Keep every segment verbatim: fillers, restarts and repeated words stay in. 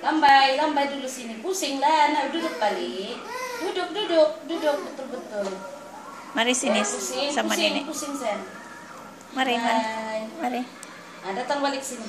Lambai, lambai dulu sini. Pusing lah, nah duduk kali. Duduk, duduk, duduk betul-betul. Mari sini Pusing, sama pusing, nenek. pusing sen. Mari, mari, Hai. mari. Nah, datang balik sini.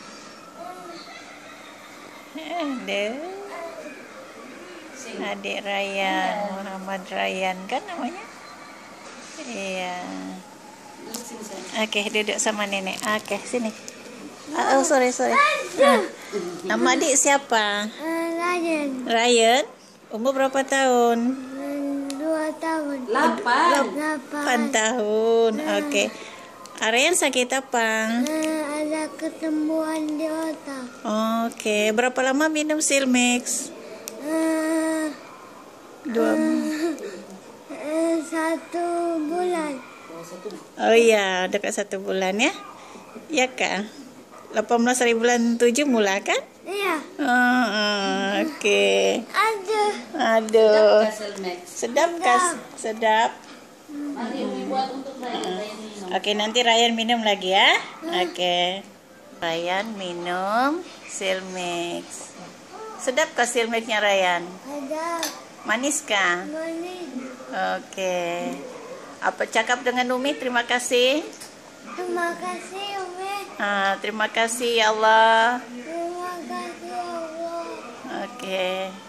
Ada. Sini. Adik Ryan, Muhammad Ryan kan namanya? Iya. Duduk sini sen. Oke, duduk sama nenek. Oke, sini. Ah, oh, sorry, sorry. Ah. Nama adik siapa? Ryan. Ryan. Umur berapa tahun? Dua tahun. Lapan. delapan tahun. Oke. Ryan sakit apa? Eh, ada ketemuan di otak. Oke. Berapa lama minum Silmix? Eh, Dua. eh, satu bulan. Oh iya, dekat satu bulan ya. Ya kak. delapan belas hari bulan tujuh mula kan? Iya. Oh, oke. Ada. Aduh. Selmek. Sedap kas, sedap. Mari Umi buat untuk Ryan. Ryan minum. Oke, nanti Ryan minum lagi ya. Oke. Ryan minum Silmix. Sedap kah Silmixnya Ryan? Ada. Manis kah? Manis. Oke. Apa cakap dengan Umi? Terima kasih. Terima kasih, Umi. Ah, terima kasih ya Allah. Terima kasih, Allah. Oke.